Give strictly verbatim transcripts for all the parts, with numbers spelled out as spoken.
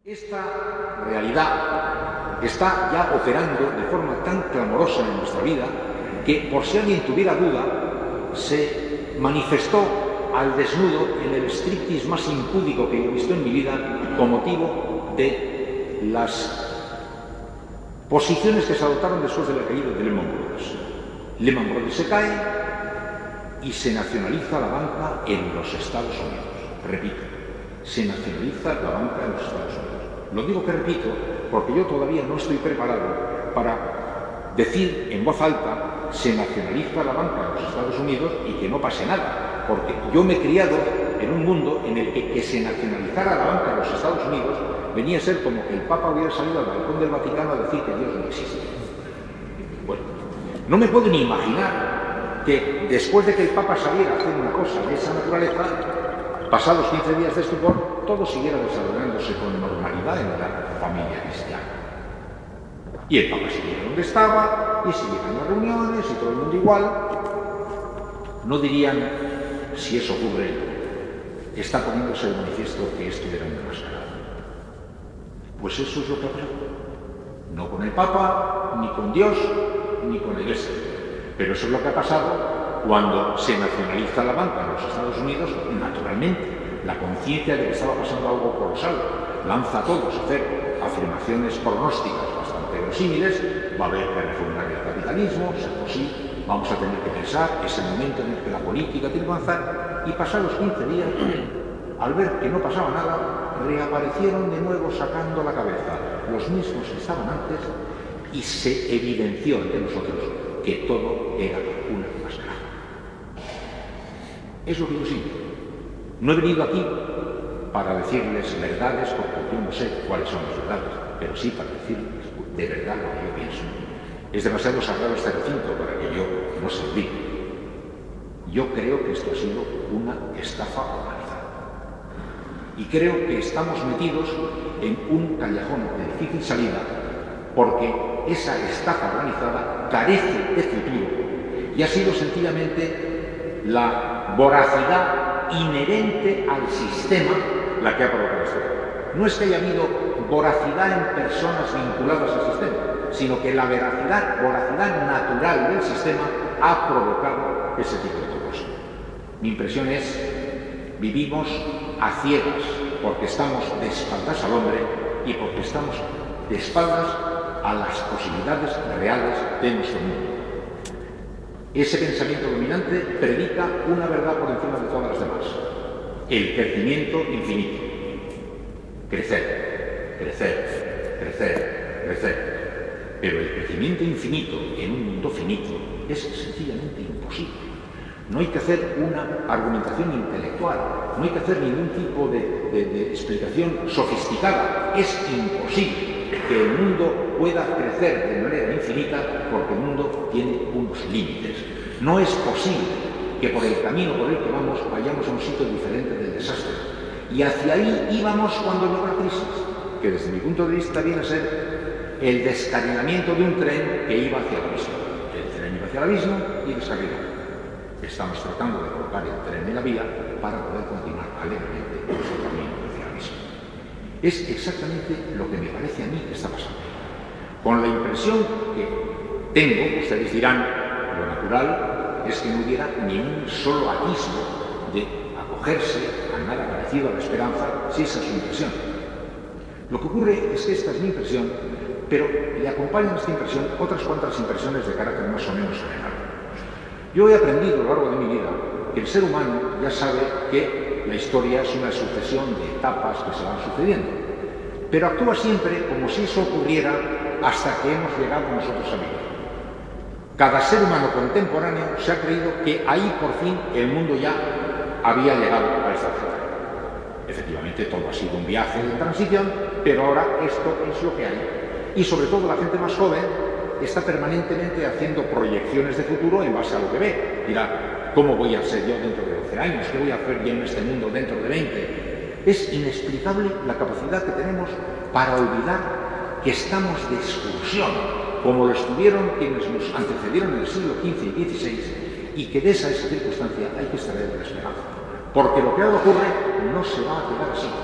Esta realidad está ya operando de forma tan clamorosa en nuestra vida que, por si alguien tuviera duda, se manifestó al desnudo en el striptease más impúdico que yo he visto en mi vida con motivo de las posiciones que se adoptaron después de la caída de Lehman Brothers. Lehman Brothers se cae y se nacionaliza la banca en los Estados Unidos. Repito, se nacionaliza la banca en los Estados Unidos. Lo digo que repito porque yo todavía no estoy preparado para decir en voz alta se nacionaliza la banca en los Estados Unidos y que no pase nada, porque yo me he criado en un mundo en el que que se nacionalizara la banca en los Estados Unidos venía a ser como que el Papa hubiera salido al balcón del Vaticano a decir que Dios no existe. Bueno, no me puedo ni imaginar que después de que el Papa saliera a hacer una cosa de esa naturaleza, pasados quince días de estupor, todo siguiera desarrollándose con normalidad en la familia cristiana. Y el Papa siguiera donde estaba, y siguieran las reuniones, y todo el mundo igual. No dirían, si eso ocurre, está poniéndose de manifiesto que esto era una mascarada. Pues eso es lo que ha pasado. No con el Papa, ni con Dios, ni con la Iglesia. Pero eso es lo que ha pasado cuando se nacionaliza la banca en los Estados Unidos. Naturalmente, la conciencia de que estaba pasando algo colosal lanza a todos a hacer afirmaciones pronósticas bastante verosímiles. Va a haber que refundar el capitalismo, pues sí, vamos a tener que pensar ese momento en el que la política tiene que avanzar. Y pasados quince días, al ver que no pasaba nada, reaparecieron de nuevo sacando la cabeza los mismos que estaban antes y se evidenció ante nosotros que todo era una mascarada. Es lo que yo siento. No he venido aquí para decirles verdades, porque yo no sé cuáles son las verdades, pero sí para decirles de verdad lo que yo pienso. Es demasiado sagrado este recinto para que yo no se olvide. Yo creo que esto ha sido una estafa organizada. Y creo que estamos metidos en un callejón de difícil salida porque esa estafa organizada carece de futuro y ha sido sencillamente la voracidad inherente al sistema la que ha provocado esto. No es que haya habido voracidad en personas vinculadas al sistema, sino que la veracidad, voracidad natural del sistema ha provocado ese tipo de cosas. Mi impresión es, vivimos a ciegas porque estamos de espaldas al hombre y porque estamos de espaldas a las posibilidades reales de nuestro mundo. Ese pensamiento dominante predica una verdad por encima de todas las demás: el crecimiento infinito. Crecer, crecer, crecer, crecer. Pero el crecimiento infinito en un mundo finito es sencillamente imposible. No hay que hacer una argumentación intelectual, no hay que hacer ningún tipo de, de, de explicación sofisticada. Es imposible que el mundo pueda crecer de manera infinita porque el mundo tiene unos límites. No es posible que por el camino por el que vamos vayamos a un sitio diferente del desastre. Y hacia ahí íbamos cuando llegó la crisis, que desde mi punto de vista viene a ser el descarrilamiento de un tren que iba hacia el abismo. El tren iba hacia el abismo y descarriló. Estamos tratando de colocar el tren en la vía para poder continuar alegremente nuestro camino hacia el abismo. Es exactamente lo que me parece a mí que está pasando. Con la impresión que tengo, ustedes dirán, lo natural es que no hubiera ni un solo atisbo de acogerse a nada parecido a la esperanza, si esa es su impresión. Lo que ocurre es que esta es mi impresión, pero le acompañan a esta impresión otras cuantas impresiones de carácter más o menos general. Yo he aprendido a lo largo de mi vida que el ser humano ya sabe que la historia es una sucesión de etapas que se van sucediendo, pero actúa siempre como si eso ocurriera hasta que hemos llegado nosotros a vivir. Cada ser humano contemporáneo se ha creído que ahí por fin el mundo ya había llegado a esta etapa. Efectivamente, todo ha sido un viaje de transición, pero ahora esto es lo que hay. Y sobre todo la gente más joven está permanentemente haciendo proyecciones de futuro en base a lo que ve. Dirá, ¿cómo voy a ser yo dentro de doce años? ¿Qué voy a hacer yo en este mundo dentro de veinte? Es inexplicable la capacidad que tenemos para olvidar que estamos de excursión, como lo estuvieron quienes nos antecedieron en el siglo quince y dieciséis, y que de esa, esa circunstancia hay que extraer la esperanza. Porque lo que ahora ocurre no se va a quedar así.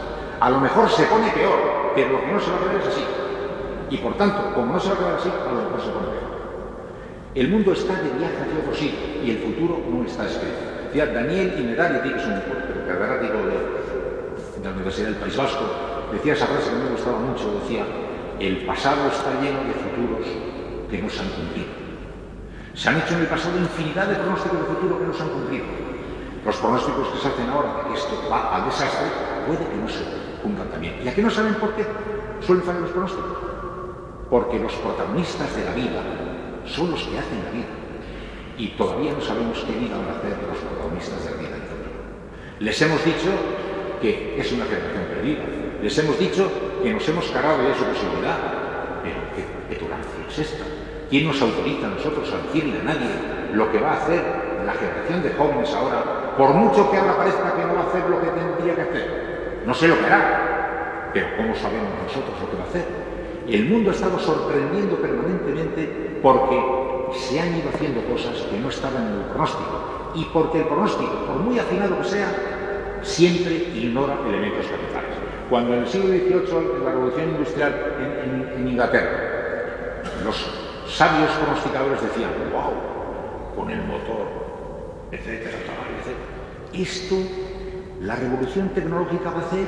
A lo mejor se pone peor, pero lo que no se va a quedar es así. Y por tanto, como no se va a quedar así, a lo mejor se pone peor. El mundo está de viaje hacia otro sitio y el futuro no está escrito. Decía Daniel Innerarity, que es un catedrático de, de la Universidad del País Vasco, decía esa frase que me gustaba mucho, decía: el pasado está lleno de futuros que no se han cumplido. Se han hecho en el pasado infinidad de pronósticos de futuro que no se han cumplido. Los pronósticos que se hacen ahora de que esto va al desastre, puede que no se cumplan también. ¿Y a qué no saben por qué suelen fallar los pronósticos? Porque los protagonistas de la vida son los que hacen la vida. Y todavía no sabemos qué vida van a hacer los protagonistas de la vida en el futuro. Les hemos dicho que es una generación perdida. Les hemos dicho que nos hemos cargado de su posibilidad. Pero ¿qué petulancia es esta? ¿Quién nos autoriza a nosotros a decirle a nadie lo que va a hacer la generación de jóvenes ahora, por mucho que ahora parezca que no va a hacer lo que tendría que hacer? No sé lo que hará, pero ¿cómo sabemos nosotros lo que va a hacer? El mundo ha estado sorprendiendo permanentemente porque se han ido haciendo cosas que no estaban en el pronóstico y porque el pronóstico, por muy afinado que sea, siempre ignora elementos capitales. Cuando en el siglo dieciocho, en la Revolución Industrial en, en, en Inglaterra, los sabios pronosticadores decían: wow, con el motor, etcétera, etcétera. Esto, la revolución tecnológica va a hacer,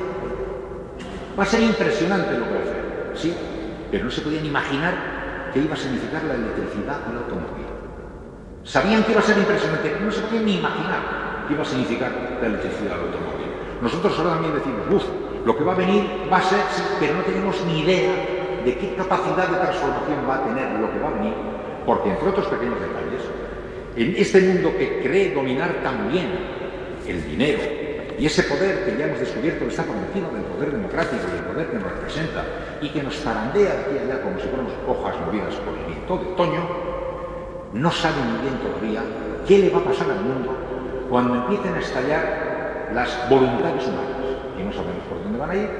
va a ser impresionante lo que va a hacer, sí, pero no se podían imaginar qué iba a significar la electricidad o el automóvil. Sabían que iba a ser impresionante, pero no se podían ni imaginar qué iba a significar la electricidad o el automóvil. Nosotros ahora también decimos: uff, lo que va a venir va a ser, sí, pero no tenemos ni idea de qué capacidad de transformación va a tener lo que va a venir, porque entre otros pequeños detalles, en este mundo que cree dominar también el dinero y ese poder que ya hemos descubierto que está por encima del poder democrático y el poder que nos representa y que nos zarandea de aquí a allá como si fuéramos hojas movidas por el viento de otoño, no sabe muy bien todavía qué le va a pasar al mundo cuando empiecen a estallar las voluntades humanas, y no sabemos por dónde van a ir,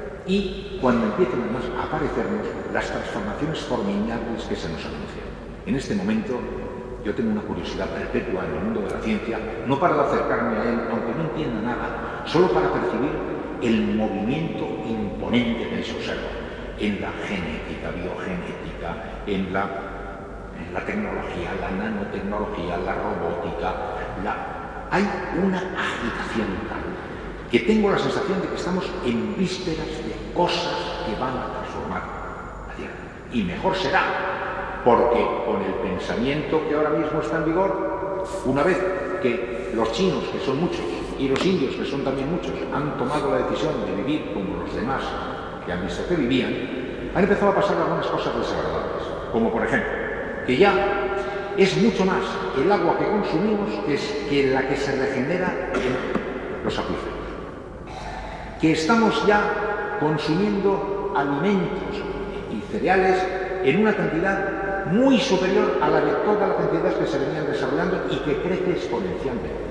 y cuando empiecen además a aparecernos las transformaciones formidables que se nos anuncian. En este momento yo tengo una curiosidad perpetua en el mundo de la ciencia, no para acercarme a él, aunque no entienda nada, solo para percibir el movimiento imponente que se observa en la genética, biogenética, en la, en la tecnología, la nanotecnología, la robótica. La... Hay una agitación tal que tengo la sensación de que estamos en vísperas de cosas que van a transformar la Tierra. Y mejor será, porque con el pensamiento que ahora mismo está en vigor, una vez que los chinos, que son muchos, y los indios, que son también muchos, han tomado la decisión de vivir como los demás que han visto que vivían, han empezado a pasar algunas cosas desagradables, como por ejemplo, que ya es mucho más el agua que consumimos que, es, que la que se regenera en los acuíferos, que estamos ya consumiendo alimentos y cereales en una cantidad muy superior a la de todas las cantidades que se venían desarrollando y que crece exponencialmente,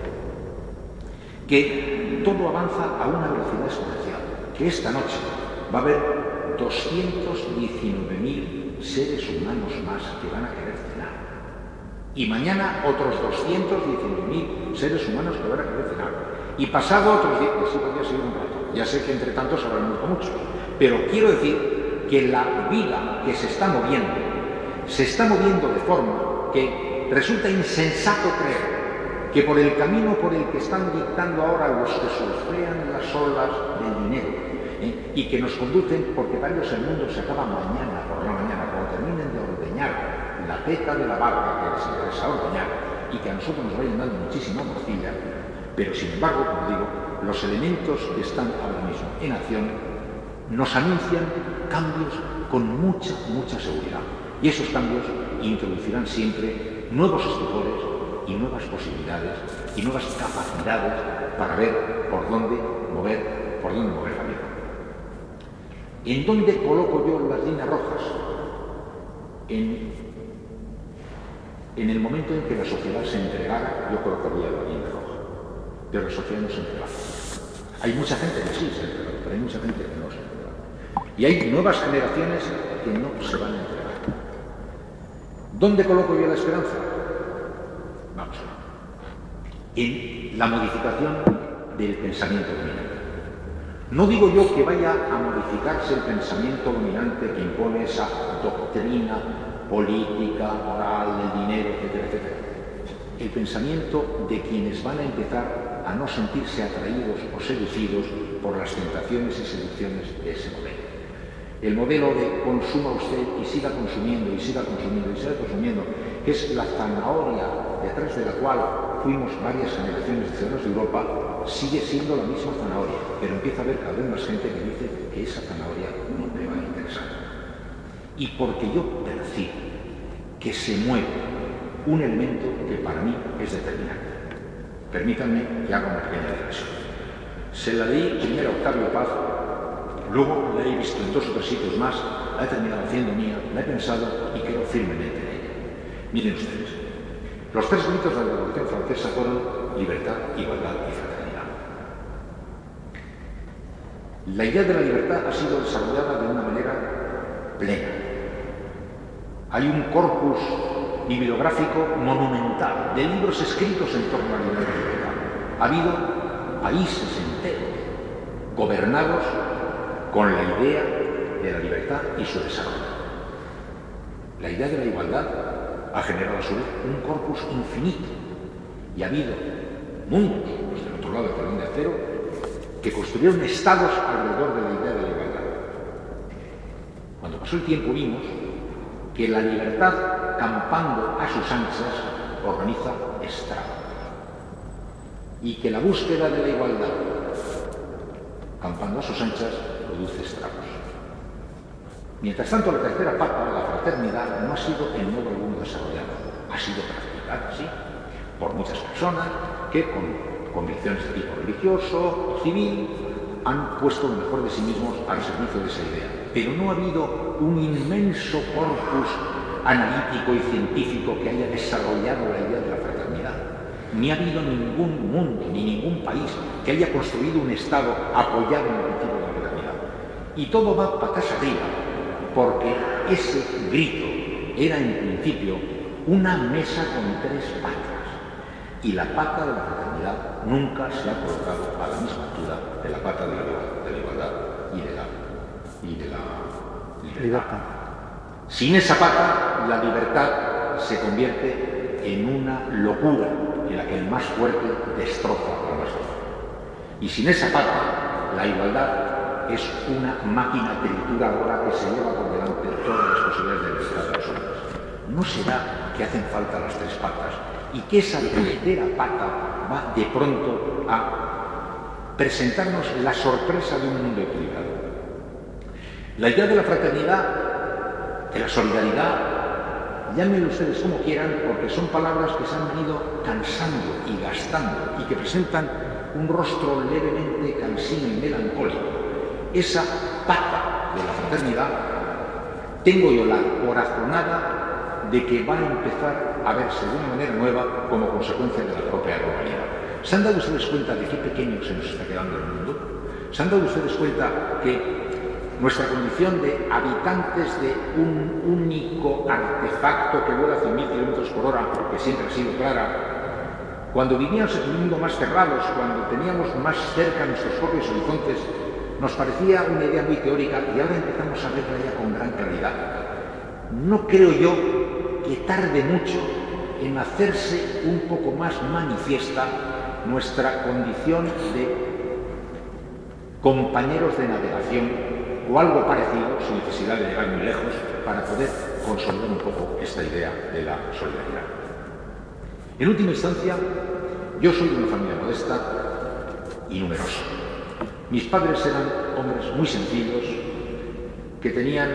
que todo avanza a una velocidad exponencial, que esta noche va a haber doscientos diecinueve mil seres humanos más que van a querer cenar, y mañana otros doscientos diecinueve mil seres humanos que van a querer cenar, y pasado otros diez, que sí podría seguir un rato. Ya sé que entre tantos habrán muerto muchos, pero quiero decir que la vida que se está moviendo, se está moviendo de forma que resulta insensato creer que por el camino por el que están dictando ahora los que surfean las olas del dinero, ¿eh? y que nos conducen, porque para ellos el mundo se acaba mañana por la mañana, cuando terminen de ordeñar la teta de la vaca que les interesa ordeñar, y que a nosotros nos vayan dando muchísima morcilla, pero sin embargo, como digo, los elementos que están ahora mismo en acción nos anuncian cambios con mucha, mucha seguridad. Y esos cambios introducirán siempre nuevos estupores y nuevas posibilidades y nuevas capacidades para ver por dónde mover, por dónde mover la vida. ¿En dónde coloco yo las líneas rojas? En, en el momento en que la sociedad se entregara, yo colocaría la línea roja. Pero la sociedad no se entrega. Hay mucha gente que sí se entrega, pero hay mucha gente que no se entrega. Y hay nuevas generaciones que no se van a entregar. ¿Dónde coloco yo la esperanza? Vamos a ver. En la modificación del pensamiento dominante. No digo yo que vaya a modificarse el pensamiento dominante que impone esa doctrina política, moral, del dinero, etcétera, etcétera. El pensamiento de quienes van a empezar a no sentirse atraídos o seducidos por las tentaciones y seducciones de ese modelo. El modelo de consuma usted y siga consumiendo y siga consumiendo y siga consumiendo, que es la zanahoria detrás de la cual fuimos varias generaciones de ciudadanos de Europa, sigue siendo la misma zanahoria, pero empieza a haber cada vez más gente que dice que esa zanahoria no te va a interesar. Y porque yo percibo que se mueve un elemento que para mí es determinante. Permítanme que haga una pequeña digresión. Se la leí primero a Octavio Paz, luego la he visto en dos o tres sitios más, la he terminado haciendo mía, la he pensado y creo firmemente en ella. Miren ustedes, los tres gritos de la Revolución Francesa fueron libertad, igualdad y fraternidad. La idea de la libertad ha sido desarrollada de una manera plena. Hay un corpus bibliográfico monumental de libros escritos en torno a la idea de la libertad. Ha habido países enteros gobernados con la idea de la libertad y su desarrollo. La idea de la igualdad ha generado a su vez un corpus infinito y ha habido mundos, los del otro lado del telón de acero, que construyeron estados alrededor de la idea de la igualdad. Cuando pasó el tiempo vimos que la libertad, campando a sus anchas, organiza estragos y que la búsqueda de la igualdad, campando a sus anchas, produce estragos. Mientras tanto, la tercera pata, la fraternidad, no ha sido en modo alguno desarrollada. Ha sido practicada, sí, por muchas personas que con convicciones de tipo religioso o civil han puesto lo mejor de sí mismos al servicio de esa idea. Pero no ha habido un inmenso corpus analítico y científico que haya desarrollado la idea de la fraternidad. Ni ha habido ningún mundo, ni ningún país que haya construido un Estado apoyado en el principio de la fraternidad. Y todo va patas arriba, porque ese grito era en principio una mesa con tres patas, y la pata de la fraternidad nunca se ha colocado a la misma altura de la pata de la, de la igualdad y de la, y de la libertad. libertad. Sin esa pata, la libertad se convierte en una locura en la que el más fuerte destroza al más fuerte. Y sin esa pata, la igualdad es una máquina trituradora que se lleva por delante todas las posibilidades de libertad de los hombres. ¿No será que hacen falta las tres patas y que esa tercera pata va de pronto a presentarnos la sorpresa de un mundo equilibrado? La idea de la fraternidad, de la solidaridad, llámenlo ustedes como quieran, porque son palabras que se han venido cansando y gastando y que presentan un rostro levemente cansino y melancólico. Esa pata de la fraternidad, tengo yo la corazonada de que va a empezar a verse de una manera nueva como consecuencia de la propia globalidad. ¿Se han dado ustedes cuenta de qué pequeño se nos está quedando el mundo? ¿Se han dado ustedes cuenta que nuestra condición de habitantes de un único artefacto que vuela a cien mil kilómetros por hora, que siempre ha sido clara, cuando vivíamos en un mundo más cerrados, cuando teníamos más cerca nuestros propios horizontes, nos parecía una idea muy teórica y ahora empezamos a verla ya con gran claridad? No creo yo que tarde mucho en hacerse un poco más manifiesta nuestra condición de compañeros de navegación o algo parecido, sin necesidad de llegar muy lejos, para poder consolidar un poco esta idea de la solidaridad. En última instancia, yo soy de una familia modesta y numerosa. Mis padres eran hombres muy sencillos, que tenían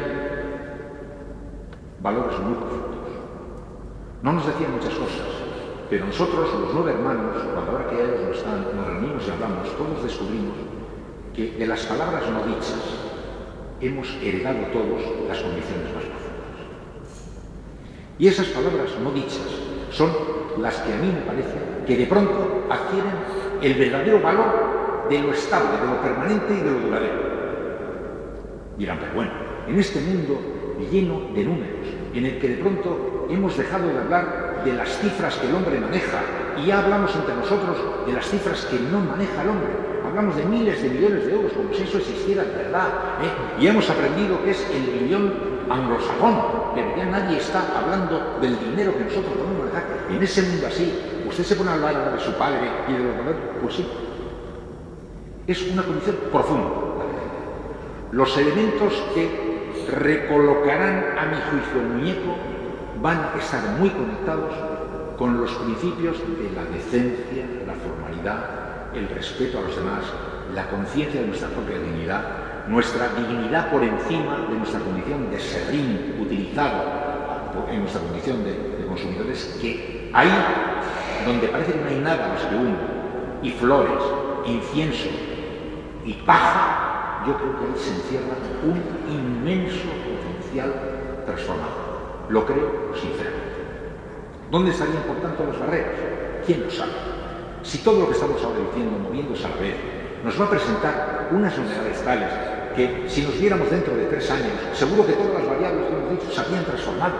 valores muy profundos. No nos decían muchas cosas, pero nosotros, los nueve hermanos, cuando ahora que ellos no están, nos reunimos y hablamos, todos descubrimos que de las palabras no dichas hemos heredado todos las condiciones más profundas. Y esas palabras no dichas son las que a mí me parece que de pronto adquieren el verdadero valor de lo estable, de lo permanente y de lo duradero. Dirán, pero bueno, en este mundo lleno de números, en el que de pronto hemos dejado de hablar de las cifras que el hombre maneja y ya hablamos entre nosotros de las cifras que no maneja el hombre. hablamos de miles de millones de euros, como si eso existiera de verdad, ¿eh? Y hemos aprendido que es el billón anglosajón, pero ya nadie está hablando del dinero que nosotros podemos manejar. En ese mundo así, usted se pone a hablar ahora de su padre y de los valores, pues sí, es una condición profunda. Los elementos que recolocarán, a mi juicio, el muñeco van a estar muy conectados con los principios de la decencia, la formalidad, el respeto a los demás, la conciencia de nuestra propia dignidad, nuestra dignidad por encima de nuestra condición de serrín utilizado en nuestra condición de, de consumidores, que ahí donde parece que no hay nada más que humo y flores, incienso y paja, yo creo que ahí se encierra un inmenso potencial transformador. Lo creo sinceramente. ¿Dónde estarían, por tanto, las barreras? ¿Quién lo sabe? Si todo lo que estamos ahora diciendo, moviéndose a la vez, nos va a presentar unas novedades tales que, si nos viéramos dentro de tres años, seguro que todas las variables que hemos dicho se habían transformado.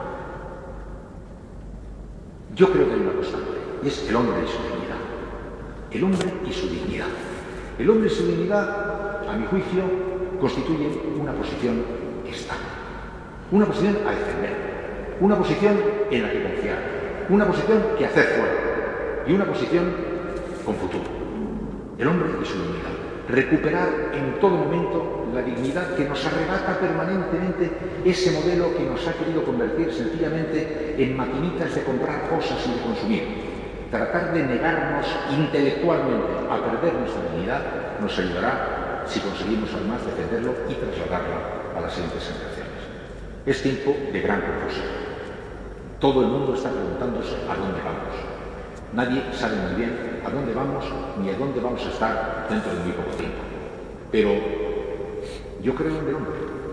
Yo creo que hay una constante, y es el hombre y su dignidad. El hombre y su dignidad. El hombre y su dignidad, a mi juicio, constituyen una posición estable, una posición a defender, una posición en la que confiar, una posición que hacer fuerte y una posición con futuro. El hombre y su dignidad. Recuperar en todo momento la dignidad que nos arrebata permanentemente ese modelo que nos ha querido convertir sencillamente en maquinitas de comprar cosas y de consumir. Tratar de negarnos intelectualmente a perder nuestra dignidad nos ayudará si conseguimos además defenderlo y trasladarla a las siguientes generaciones. Es tiempo de gran confusión. Todo el mundo está preguntándose a dónde vamos. Nadie sabe muy bien a dónde vamos ni a dónde vamos a estar dentro de muy poco tiempo. Pero yo creo en el hombre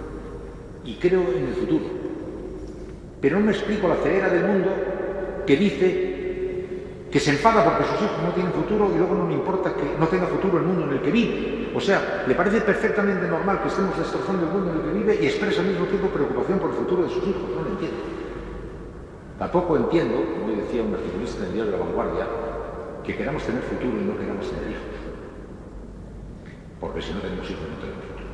y creo en el futuro. Pero no me explico la ceguera del mundo que dice que se enfada porque sus hijos no tienen futuro y luego no le importa que no tenga futuro el mundo en el que vive. O sea, le parece perfectamente normal que estemos destrozando el mundo en el que vive y expresa al mismo tiempo preocupación por el futuro de sus hijos. No lo entiendo. Tampoco entiendo, como decía un articulista en el diario de La Vanguardia, que queramos tener futuro y no queramos tener hijos. Porque si no tenemos hijos no tenemos futuro.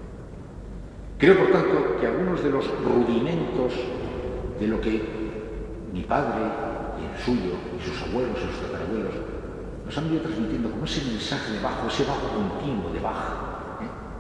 Creo, por tanto, que algunos de los rudimentos de lo que mi padre y el suyo, y sus abuelos y sus tatarabuelos, nos han ido transmitiendo como ese mensaje de bajo, ese bajo continuo de baja.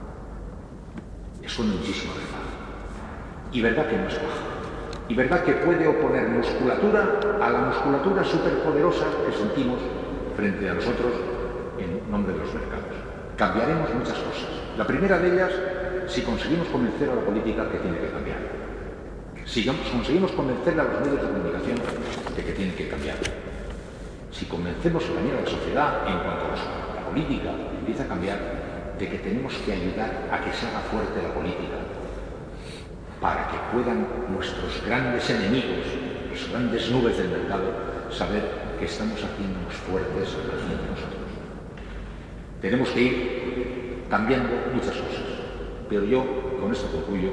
¿eh? Es muchísimo verdad. Y verdad que no es baja. Y verdad que puede oponer musculatura a la musculatura superpoderosa que sentimos frente a nosotros en nombre de los mercados. Cambiaremos muchas cosas. La primera de ellas, si conseguimos convencer a la política que tiene que cambiar. Si conseguimos convencer a los medios de comunicación de que tienen que cambiar. Si convencemos también a la sociedad en cuanto a la política empieza a cambiar, de que tenemos que ayudar a que se haga fuerte la política para que puedan nuestros grandes enemigos, las grandes nubes del mercado, saber que estamos haciéndonos fuertes aquí entre nosotros. Tenemos que ir cambiando muchas cosas, pero yo, con esto concluyo,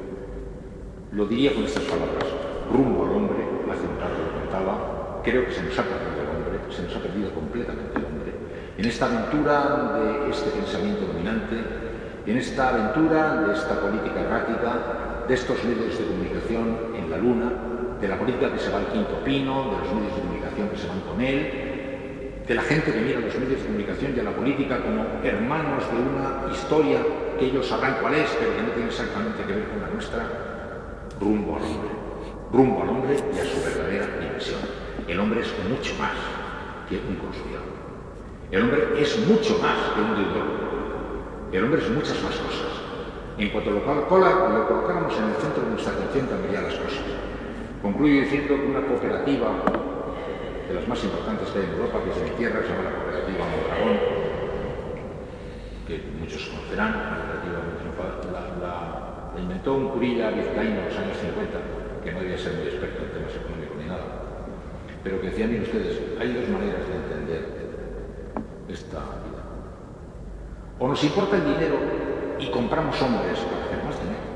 lo diría con estas palabras: rumbo al hombre, hace un rato lo contaba, creo que se nos ha perdido el hombre, se nos ha perdido completamente el hombre, en esta aventura de este pensamiento dominante, en esta aventura de esta política errática, de estos medios de comunicación en la luna, de la política que se va al quinto pino, de los medios de comunicación que se van con él, de la gente que mira a los medios de comunicación y a la política como hermanos de una historia que ellos sabrán cuál es, pero que no tiene exactamente que ver con la nuestra. Rumbo al hombre, rumbo al hombre y a su verdadera dimensión. El hombre es mucho más que un consumidor. El hombre es mucho más que un deudor. El hombre es muchas más cosas. En cuanto lo, lo colocáramos en el centro de nuestra atención, cambiaría las cosas. Concluyo diciendo que una cooperativa de las más importantes que hay en Europa, que es de mi tierra, se llama la Cooperativa Mondragón, que muchos conocerán, la cooperativa la, la, la inventó un curilla vizcaíno en los años cincuenta, que no debía ser muy experto en temas económicos ni nada, pero que decían, miren ustedes, hay dos maneras de entender esta vida. O nos importa el dinero y compramos hombres para hacer más dinero,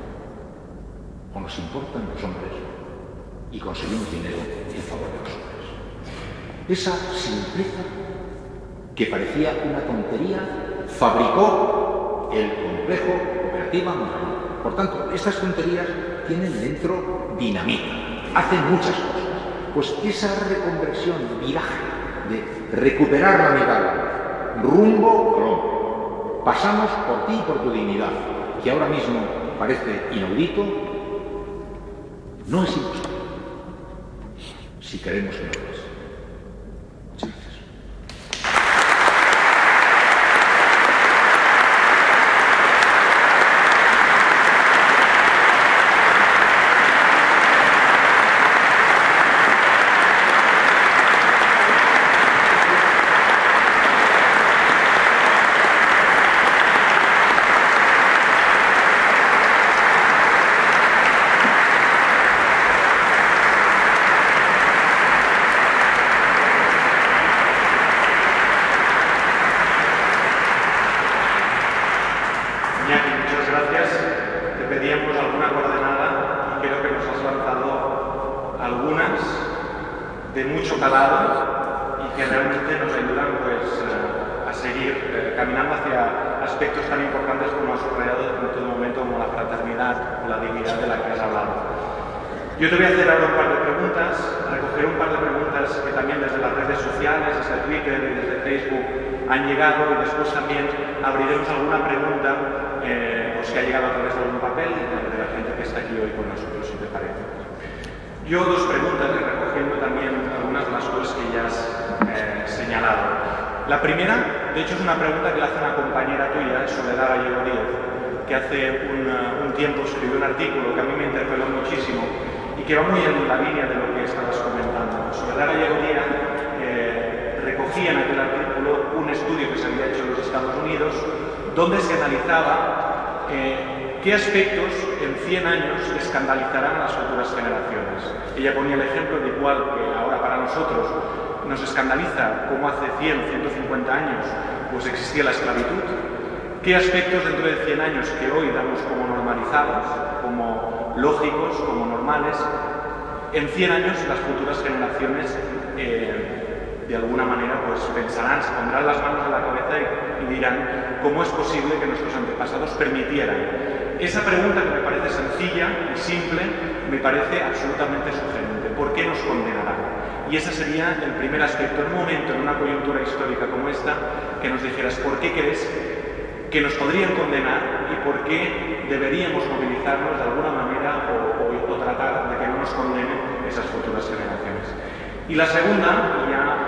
o nos importan los hombres y conseguimos dinero en favor de los hombres. Esa simpleza que parecía una tontería fabricó el complejo Cooperativa Mondragón. Por tanto, estas tonterías tienen dentro dinamita, hacen muchas cosas. Pues esa reconversión, viraje, de recuperar la mirada, rumbo Colón. Pasamos por ti y por tu dignidad, que ahora mismo parece inaudito, no es imposible, si queremos que no lo es. Muchas gracias. Yo te voy a hacer ahora un par de preguntas, recoger un par de preguntas que también desde las redes sociales, desde Twitter y desde Facebook han llegado, y después también abriremos alguna pregunta eh, pues que ha llegado a través de algún papel de la gente que está aquí hoy con nosotros, si te parece. Yo dos preguntas, recogiendo también algunas de las cosas que ya has eh, señalado. La primera, de hecho, es una pregunta que le hace una compañera tuya, Soledad Gallego Díaz, que hace un, un tiempo escribió un artículo que a mí me interpeló muchísimo y que va muy en la línea de lo que estabas comentando. Soledad Gallego Díaz eh, recogía en aquel artículo un estudio que se había hecho en los Estados Unidos donde se analizaba eh, qué aspectos en cien años escandalizarán a las futuras generaciones. Ella ponía el ejemplo de igual que ahora para nosotros nos escandaliza como hace cien, ciento cincuenta años pues existía la esclavitud. ¿Qué aspectos dentro de cien años que hoy damos como normalizados, como lógicos, como normales, en cien años las futuras generaciones eh, de alguna manera pues pensarán, se pondrán las manos en la cabeza y, y dirán cómo es posible que nuestros antepasados permitieran? Esa pregunta, que me parece sencilla y simple, me parece absolutamente sugerente. ¿Por qué nos condenarán? Y ese sería el primer aspecto, el momento en una coyuntura histórica como esta, que nos dijeras por qué crees que nos podrían condenar y por qué deberíamos movilizarnos de alguna manera o, o, o tratar de que no nos condenen esas futuras generaciones. Y la segunda,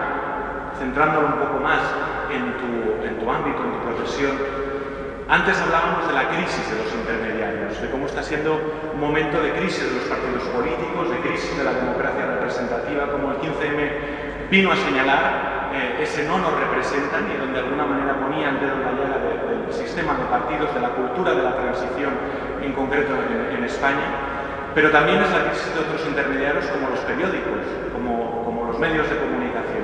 ya centrándolo un poco más en tu, en tu ámbito, en tu profesión, antes hablábamos de la crisis de los intermediarios, de cómo está siendo un momento de crisis de los partidos políticos, de crisis de la democracia representativa, como el quince eme vino a señalar. Eh, ese no nos representan y donde de alguna manera ponía el dedo en la llaga de, del sistema de partidos, de la cultura de la transición, en concreto en, en España, pero también es la crisis de otros intermediarios como los periódicos, como, como los medios de comunicación.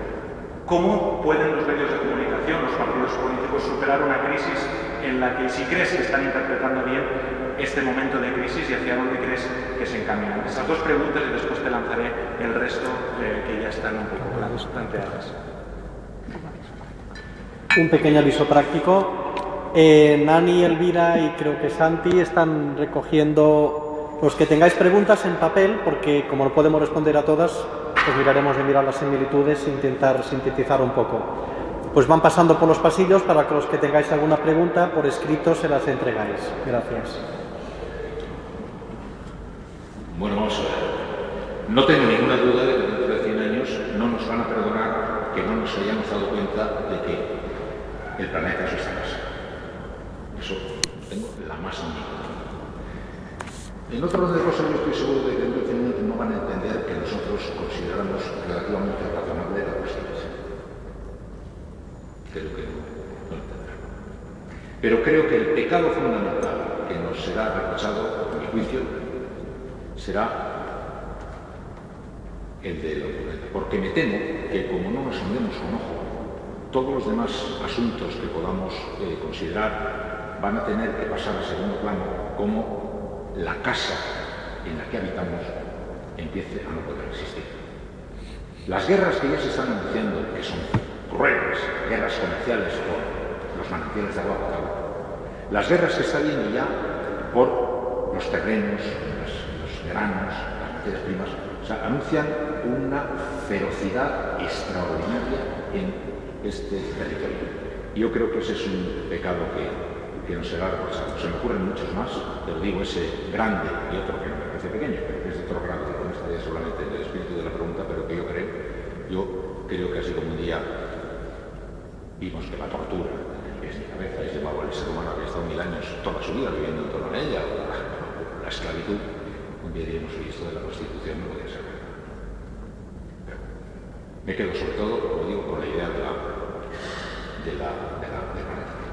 ¿Cómo pueden los medios de comunicación, los partidos políticos, superar una crisis en la que, si crees que están interpretando bien este momento de crisis y hacia dónde crees que se encaminan? Esas dos preguntas y después te lanzaré el resto eh, que ya están un poco claras, planteadas. Un pequeño aviso práctico. Eh, Nani, Elvira y creo que Santi están recogiendo los que tengáis preguntas en papel, porque como no podemos responder a todas, pues miraremos de mirar las similitudes e intentar sintetizar un poco. Pues van pasando por los pasillos para que los que tengáis alguna pregunta por escrito se las entregáis. Gracias. Bueno, vamos a ver. No tengo ninguna duda de que dentro de cien años no nos van a perdonar que no nos hayamos dado cuenta de que el planeta es nuestra casa. Eso tengo la más mínima. En otro orden de cosas, yo estoy seguro de que dentro de cien años no van a entender que nosotros consideramos relativamente razonable la cuestión. Creo que no, no entenderán. Pero creo que el pecado fundamental que nos será reprochado, a mi juicio, será el de la ocurrencia. Porque me temo que como no nos hundemos un ojo, todos los demás asuntos que podamos eh, considerar van a tener que pasar a segundo plano, como la casa en la que habitamos empiece a no poder existir. Las guerras que ya se están anunciando, que son crueles, guerras comerciales por los manantiales de agua potable. Las guerras que está habiendo ya por los terrenos, los, los granos, las materias primas, o sea, anuncian una ferocidad extraordinaria en este territorio. Yo creo que ese es un pecado que, que no será reprochado. Se me ocurren muchos más, pero digo ese grande y otro que no me parece pequeño, pero que es de otro grado, que no estaría solamente en el espíritu de la pregunta, pero que yo creo, yo creo que así como un día vimos que la tortura es mi cabeza, es llevado al ser humano que ha estado mil años toda su vida viviendo en torno a ella, o la, o la esclavitud, un día diríamos que esto de la Constitución no podía ser verdad. Pero me quedo sobre todo, como digo, con la idea de la de la, de la, de la ética.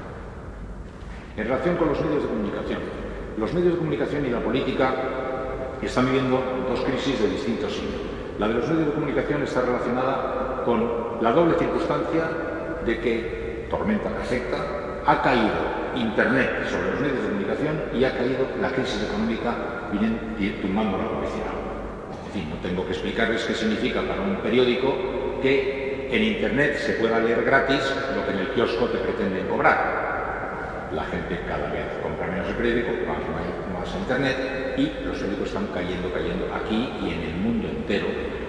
En relación con los medios de comunicación, los medios de comunicación y la política están viviendo dos crisis de distinto signo. La de los medios de comunicación está relacionada con la doble circunstancia de que, tormenta perfecta, ha caído Internet sobre los medios de comunicación y ha caído la crisis económica tumbando la publicidad. En fin, no tengo que explicarles qué significa para un periódico que en Internet se pueda leer gratis lo que en el kiosco te pretenden cobrar. La gente cada vez compra menos el periódico, va más a Internet y los periódicos están cayendo, cayendo aquí y en el mundo entero,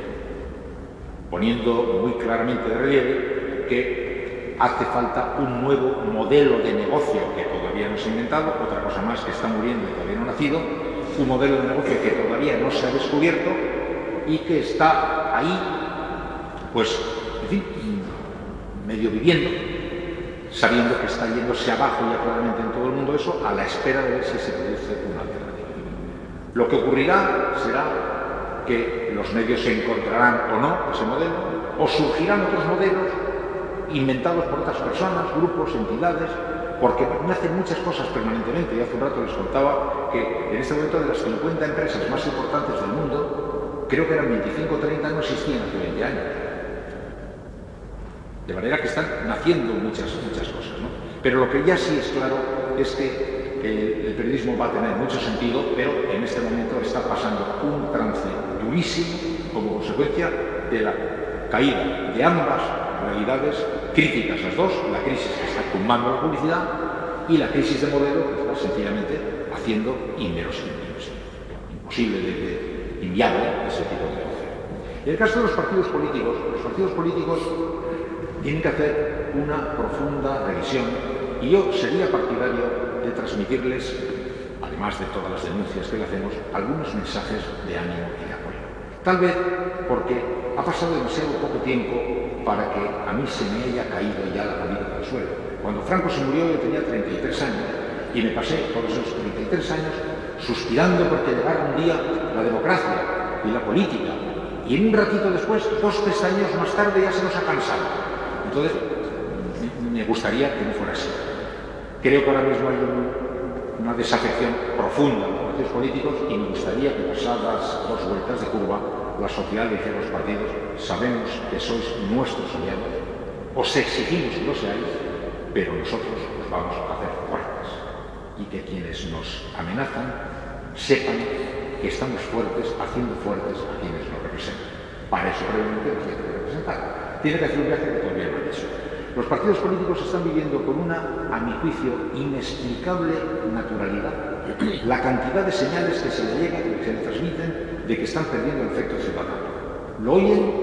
poniendo muy claramente de relieve que hace falta un nuevo modelo de negocio que todavía no se ha inventado, otra cosa más que está muriendo y todavía no ha nacido, un modelo de negocio que todavía no se ha descubierto y que está ahí, pues, en fin, medio viviendo, sabiendo que está yéndose abajo ya claramente en todo el mundo eso, a la espera de ver si se produce una alternativa. Lo que ocurrirá será que los medios se encontrarán o no ese modelo, o surgirán otros modelos inventados por otras personas, grupos, entidades, porque nacen muchas cosas permanentemente. Y hace un rato les contaba que en este momento de las cincuenta empresas más importantes del mundo, creo que eran veinticinco o treinta, no existían hace veinte años. De manera que están naciendo muchas, muchas cosas, ¿no? Pero lo que ya sí es claro es que el, el periodismo va a tener mucho sentido, pero en este momento está pasando un trance durísimo como consecuencia de la caída de ambas realidades críticas, las dos, la crisis que está tumbando la publicidad y la crisis de modelo que está sencillamente haciendo inverosímil, imposible, de, de, inviable ese tipo de negocio. En el caso de los partidos políticos, los partidos políticos tienen que hacer una profunda revisión y yo sería partidario de transmitirles, además de todas las denuncias que le hacemos, algunos mensajes de ánimo y de apoyo. Tal vez porque ha pasado demasiado poco tiempo para que a mí se me haya caído ya la política del suelo. Cuando Franco se murió yo tenía treinta y tres años y me pasé todos esos treinta y tres años suspirando porque llegara un día la democracia y la política. Y en un ratito después, dos, tres años más tarde, ya se nos ha cansado. Entonces, me gustaría que no fuera así. Creo que ahora mismo hay un, una desafección profunda de los partidos políticos y me gustaría que pasadas dos vueltas de curva, la sociedad dijera a los partidos: sabemos que sois nuestros aliados, os exigimos que lo seáis, pero nosotros os vamos a hacer fuertes. Y que quienes nos amenazan sepan que estamos fuertes, haciendo fuertes a quienes nos representan. Para eso realmente nos tiene que representar. Tiene que hacer un viaje que todavía no ha hecho. Los partidos políticos están viviendo con una, a mi juicio, inexplicable naturalidad la cantidad de señales que se le llegan, que se le transmiten, de que están perdiendo el efecto ciudadano. Lo oyen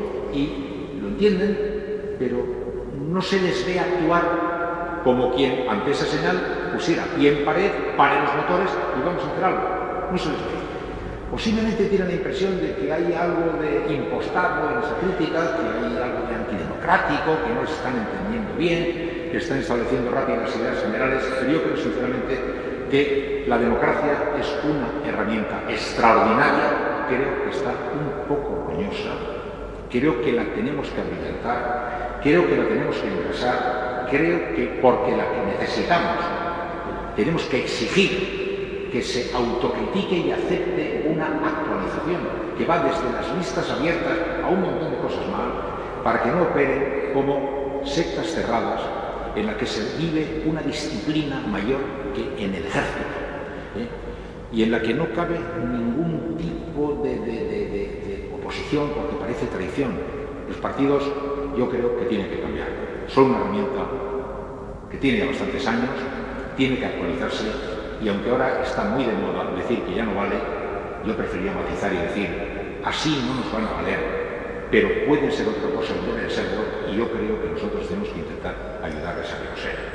y lo entienden, pero no se les ve actuar como quien, ante esa señal, pusiera pie en pared, pare los motores y vamos a hacer algo. No se les ve. Posiblemente tienen la impresión de que hay algo de impostado en esa crítica, que hay algo de antidemocrático, que no se están entendiendo bien, que están estableciendo rápidas ideas generales, pero yo creo sinceramente que la democracia es una herramienta extraordinaria, creo que está un poco roñosa, creo que la tenemos que habilitar, creo que la tenemos que engrasar, creo que porque la que necesitamos tenemos que exigir que se autocritique y acepte una actualización que va desde las listas abiertas a un montón de cosas más, para que no operen como sectas cerradas en las que se vive una disciplina mayor que en el ejército, ¿eh? Y en la que no cabe ningún tipo de, de, de, de, de oposición porque parece traición. Los partidos yo creo que tienen que cambiar. Son una herramienta que que tiene ya bastantes años, tiene que actualizarse, y aunque ahora está muy de moda decir que ya no vale, yo preferiría matizar y decir, así no nos van a valer, pero pueden ser otra cosa y deben serlo, y yo creo que nosotros tenemos que intentar ayudarles a que lo sea.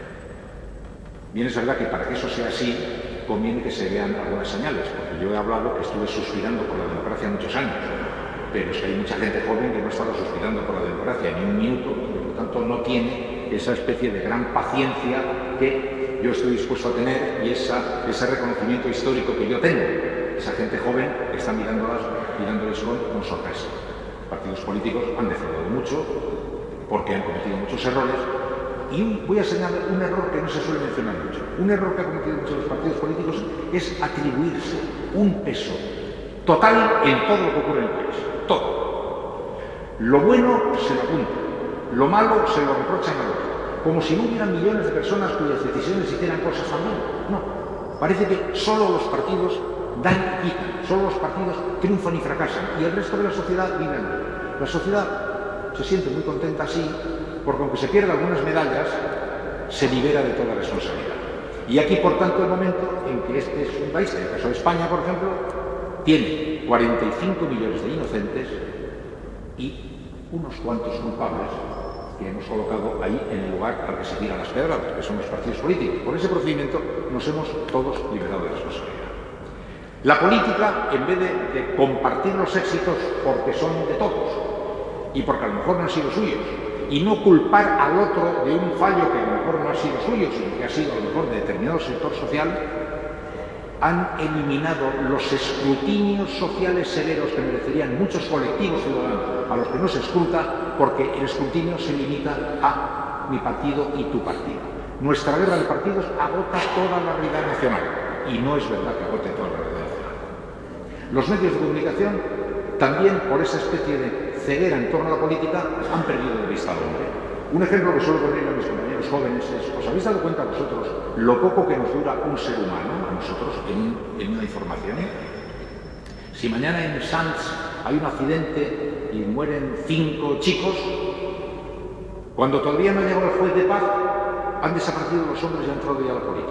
Bien, es verdad que para que eso sea así, conviene que se vean algunas señales, porque yo he hablado que estuve suspirando por la democracia muchos años, pero es que hay mucha gente joven que no ha estado suspirando por la democracia ni un minuto, y por lo tanto no tiene esa especie de gran paciencia que yo estoy dispuesto a tener y esa, ese reconocimiento histórico que yo tengo. Esa gente joven está mirándolas, mirándoles con, con sorpresa. Los partidos políticos han defraudado mucho porque han cometido muchos errores. Y un, voy a señalar un error que no se suele mencionar mucho. Un error que han cometido muchos los partidos políticos es atribuirse un peso total en todo lo que ocurre en el país. Todo. Lo bueno se lo apunta, lo malo se lo reprochan al otro. Como si no hubiera millones de personas cuyas decisiones hicieran cosas también. No. Parece que solo los partidos dan y quitan, solo los partidos triunfan y fracasan, y el resto de la sociedad vive mal. La sociedad se siente muy contenta así, porque aunque se pierdan algunas medallas, se libera de toda responsabilidad. Y aquí, por tanto, el momento en que este es un país, en el caso de España, por ejemplo, tiene cuarenta y cinco millones de inocentes y unos cuantos culpables que hemos colocado ahí en el lugar al que se tiran las pedradas, que son los partidos políticos. Por ese procedimiento nos hemos todos liberado de responsabilidad. La política, en vez de, de compartir los éxitos porque son de todos y porque a lo mejor no han sido suyos, y no culpar al otro de un fallo que a lo mejor no ha sido suyo, sino que ha sido a lo mejor de determinado sector social, han eliminado los escrutinios sociales severos que merecerían muchos colectivos ciudadanos a los que no se escruta, porque el escrutinio se limita a mi partido y tu partido. Nuestra guerra de partidos agota toda la realidad nacional, y no es verdad que agote toda la realidad nacional. Los medios de comunicación también, por esa especie de ceguera en torno a la política, han perdido de vista al hombre. Un ejemplo que suelo poner a mis compañeros jóvenes es: ¿os habéis dado cuenta vosotros lo poco que nos dura un ser humano, a nosotros, en, en una información? Si mañana en Sanz hay un accidente y mueren cinco chicos, cuando todavía no ha llegado el juez de paz, han desaparecido los hombres y ha entrado ya la política.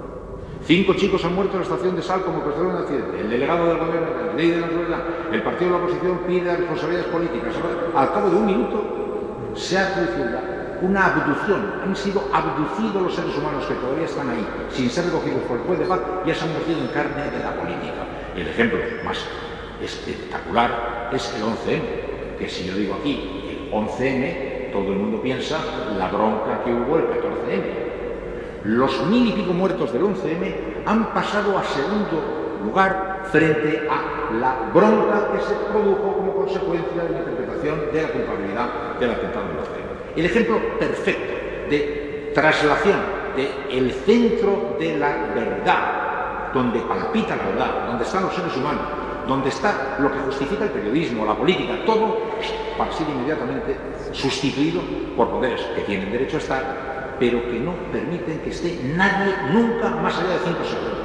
Cinco chicos han muerto en la estación de Sal como consecuencia de un accidente. El delegado del gobierno, el ley de la seguridad, el partido de la oposición pide responsabilidades políticas. Al cabo de un minuto se ha producido una abducción. Han sido abducidos los seres humanos que todavía están ahí, sin ser recogidos por el juez de paz, ya se han metido en carne de la política. Y el ejemplo más espectacular es el once eme, que si yo digo aquí el once eme, todo el mundo piensa la bronca que hubo el catorce eme. Los mil y pico muertos del once eme han pasado a segundo lugar frente a la bronca que se produjo como consecuencia de la interpretación de la culpabilidad del atentado del once eme. El ejemplo perfecto de traslación del centro de la verdad, donde palpita la verdad, donde están los seres humanos, donde está lo que justifica el periodismo, la política, todo para ser inmediatamente sustituido por poderes que tienen derecho a estar, pero que no permiten que esté nadie nunca más allá de cinco segundos.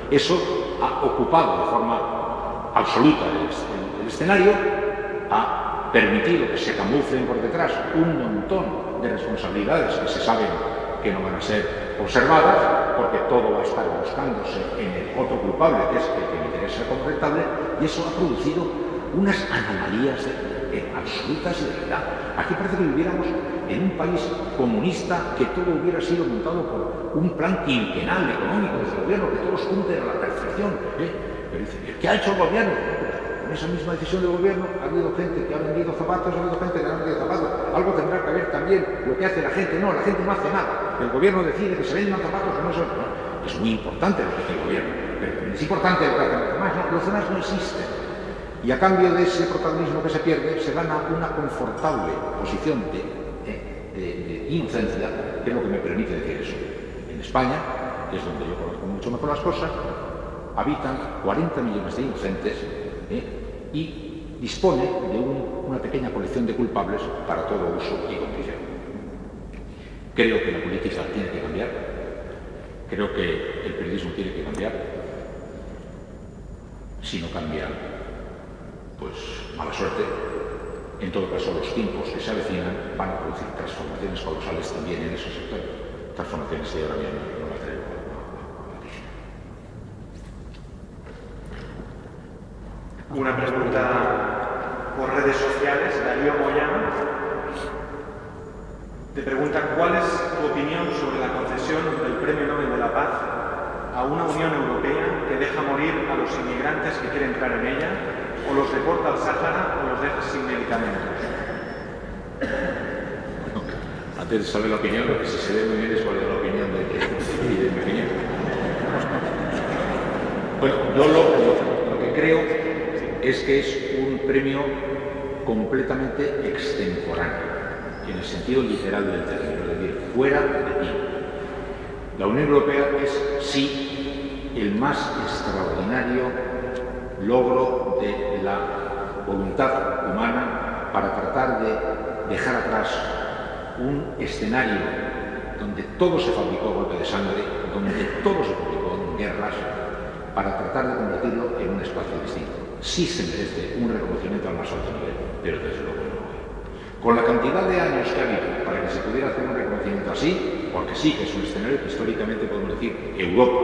Eso ha ocupado de forma absoluta el, el escenario, ha permitido que se camuflen por detrás un montón de responsabilidades que se saben que no van a ser observadas, porque todo va a estar buscándose en el otro culpable, que es el que me interesa como rentable, y eso ha producido unas anomalías de, de, absolutas de verdad. Aquí parece que viviéramos en un país comunista, que todo hubiera sido montado por un plan quinquenal económico del gobierno, que todos cumplen a la perfección. ¿eh? Pero dice, ¿qué ha hecho el gobierno? Con esa misma decisión del gobierno ha habido gente que ha vendido zapatos, ha habido gente que ha vendido zapatos. Algo tendrá que ver también lo que hace la gente. No, la gente no hace nada. El gobierno decide que se vendan zapatos o no se vendan. Es muy importante lo que hace el gobierno, pero es importante lo que hacen los demás. No, los demás no existen. Y a cambio de ese protagonismo que se pierde, se gana una confortable posición de, de, de, de inocencia, que es lo que me permite decir eso. En España, que es donde yo conozco mucho mejor las cosas, habitan cuarenta millones de inocentes, ¿eh? y dispone de un, una pequeña colección de culpables para todo uso y condición. Creo que la política tiene que cambiar, creo que el periodismo tiene que cambiar. Si no cambia, pues mala suerte. En todo caso, los tiempos que se avecinan van a producir transformaciones colosales también en esos sectores. transformaciones que ahora mismo no me atrevo a decir. Una pregunta por redes sociales, Darío Moyano. Te pregunta cuál es tu opinión sobre la concesión del Premio Nobel de la Paz a una Unión Europea que deja morir a los inmigrantes que quieren entrar en ella, o los deporta al Sáhara o los deja sin medicamentos. Bueno, antes de saber la opinión, lo que sí se ve muy bien es cuál es la opinión de que pide mi opinión. Bueno, yo lo, lo, lo que creo es que es un premio completamente extemporáneo, en el sentido literal del término, es decir, fuera de tiempo. La Unión Europea es, sí, el más extraordinario logro de la voluntad humana para tratar de dejar atrás un escenario donde todo se fabricó a golpe de sangre, donde todo se fabricó en guerras, para tratar de convertirlo en un espacio distinto. Sí se merece un reconocimiento al más alto nivel, pero desde luego no hoy. Con la cantidad de años que ha habido para que se pudiera hacer un reconocimiento así, porque sí que es un escenario que históricamente podemos decir Europa,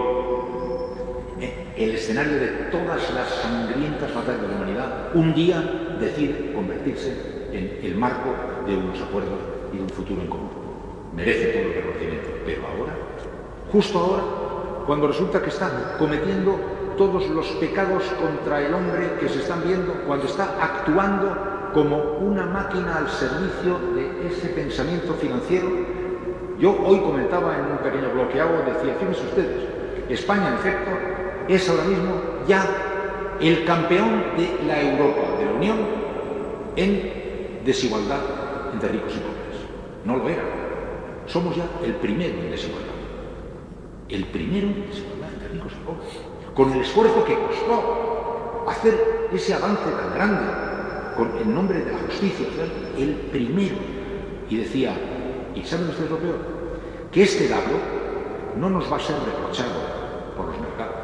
el escenario de todas las sangrientas batallas de la humanidad, un día decide convertirse en el marco de unos acuerdos y de un futuro en común. Merece todo el reconocimiento, pero ahora, justo ahora, cuando resulta que está cometiendo todos los pecados contra el hombre que se están viendo, cuando está actuando como una máquina al servicio de ese pensamiento financiero. Yo hoy comentaba en un pequeño blog que hago, decía, fíjense ustedes, España en efecto es ahora mismo ya el campeón de la Europa, de la Unión, en desigualdad entre ricos y pobres. No lo era. Somos ya el primero en desigualdad. El primero en desigualdad entre ricos y pobres. Con el esfuerzo que costó hacer ese avance tan grande, con el nombre de la justicia, el primero. Y decía, ¿y saben ustedes lo peor? Que este dato no nos va a ser reprochado por los mercados.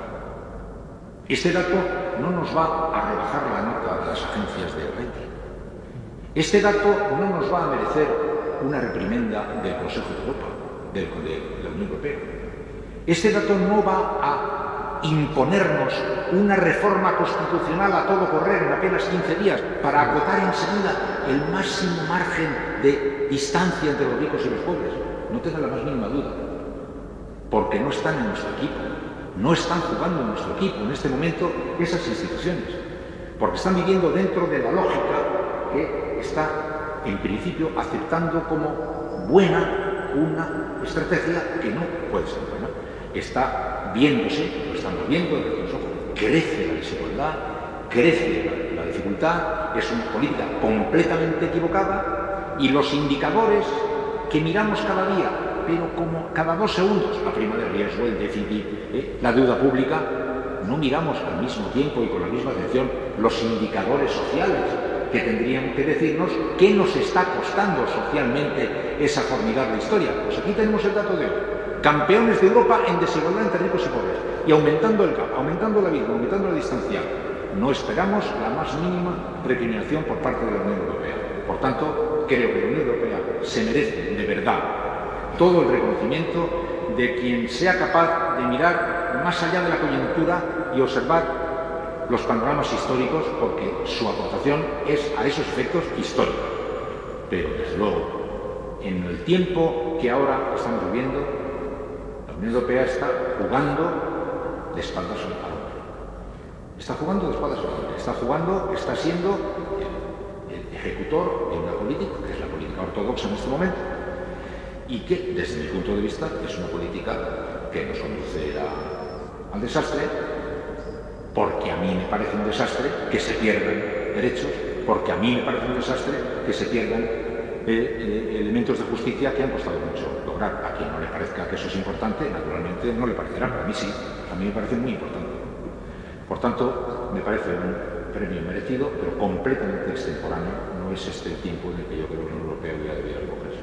Este dato no nos va a rebajar la nota de las agencias de rating. Este dato no nos va a merecer una reprimenda del Consejo de Europa, de, de la Unión Europea. Este dato no va a imponernos una reforma constitucional a todo correr en apenas quince días para acotar enseguida el máximo margen de distancia entre los ricos y los pobres. No tengan la más mínima duda, porque no están en nuestro equipo, no están jugando en nuestro equipo en este momento esas instituciones, porque están viviendo dentro de la lógica que está, en principio, aceptando como buena una estrategia que no puede ser buena. Está viéndose, lo estamos viendo desde los ojos, crece la desigualdad, crece la, la dificultad, es una política completamente equivocada y los indicadores que miramos cada día, pero como cada dos segundos, la prima de riesgo, el déficit, eh, la deuda pública, no miramos al mismo tiempo y con la misma atención los indicadores sociales que tendrían que decirnos qué nos está costando socialmente esa formidable historia. Pues aquí tenemos el dato de hoy. Campeones de Europa en desigualdad entre ricos y pobres, y aumentando el gap, aumentando el abismo, aumentando la distancia. No esperamos la más mínima recriminación por parte de la Unión Europea. Por tanto, creo que la Unión Europea se merece de verdad todo el reconocimiento de quien sea capaz de mirar más allá de la coyuntura y observar los panoramas históricos, porque su aportación es a esos efectos histórico. Pero, desde luego, en el tiempo que ahora estamos viviendo, la Unión Europea está jugando de espaldas al hombre. Está jugando de espaldas al hombre. Está jugando, está siendo el, el ejecutor de una política, que es la política ortodoxa en este momento, y que, desde mi punto de vista, es una política que nos conduce a, al desastre, porque a mí me parece un desastre que se pierdan derechos, porque a mí me parece un desastre que se pierdan eh, eh, elementos de justicia que han costado mucho lograr. A quien no le parezca que eso es importante, naturalmente no le parecerá, pero a mí sí, a mí me parece muy importante. Por tanto, me parece un premio merecido, pero completamente extemporáneo. No es este el tiempo en el que yo creo que la Unión Europea ya debería recogerse.